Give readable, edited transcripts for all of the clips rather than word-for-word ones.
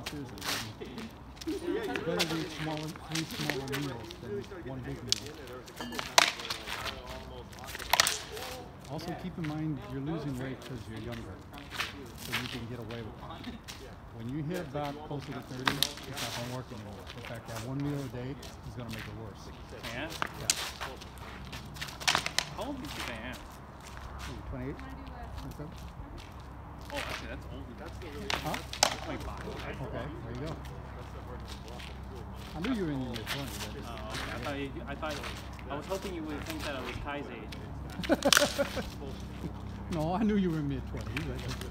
seriously. It's better to eat three smaller meals than one big meal. Also, keep in mind you're losing weight because you're younger, so you can get away with it. When you hit about closer to 30, it's not going to work anymore. In fact, that one meal a day is going to make it worse. Yeah? Yeah. How old do you think I am? 28? 27? Oh, actually, that's old. Huh? 25. Okay, there you go. I knew you were in your 20s. Oh, okay. I was hoping you would think that I was Kai's age. No, I knew you were in mid-20s.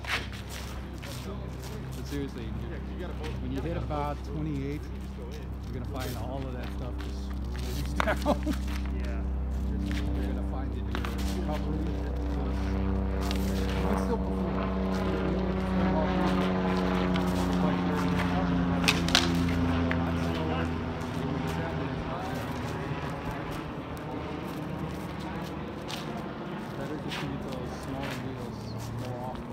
But seriously, when you hit about 28, you're going to find all of that stuff just down. Yeah. You're going to find that your recovery is still better just to eat those smaller meals more often.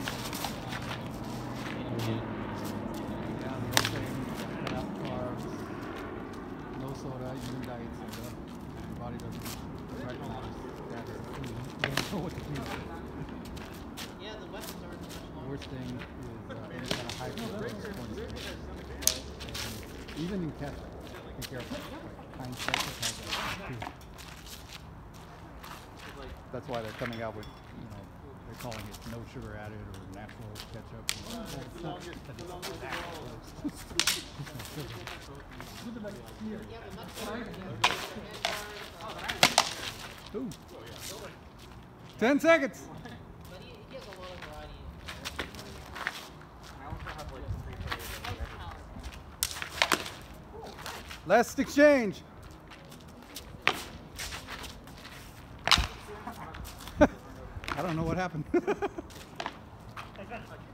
Yeah, no thing, cut carbs, no soda, even diet soda. Your body doesn't recognize that. You don't know what to do. Yeah, the weapons are much The longer. worst thing is any kind of high fructose corn syrup. Even in ketchup, be careful. Like Heinz ketchup has that too. That's why they're coming out with, they're calling it no sugar added or natural ketchup. Ooh. 10 seconds. But he has a lot of variety. Last exchange. I don't know what happened.